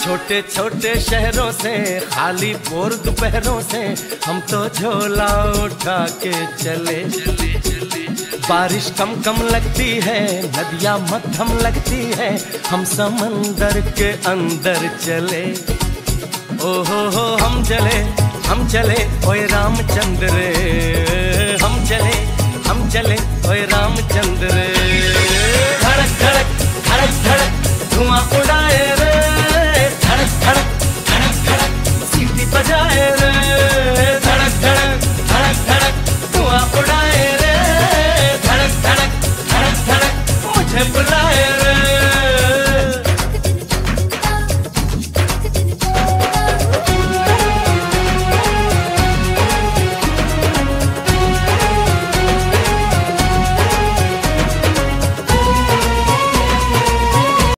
छोटे छोटे शहरों से खाली बोर दोपहरों से हम तो झोला उठा के चले। बारिश कम कम लगती है, नदियाँ मध्यम लगती है, हम समंदर के अंदर चले। ओहो हम चले ओए रामचंद्र रे, हम चले ओए रामचंद्र रे। धड़क धड़क धड़क धड़क धुआं उड़ाए